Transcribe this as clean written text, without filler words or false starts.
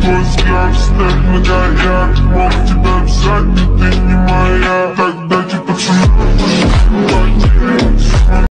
твой взгляд, снег многоярд. Мог тебя взять, но ты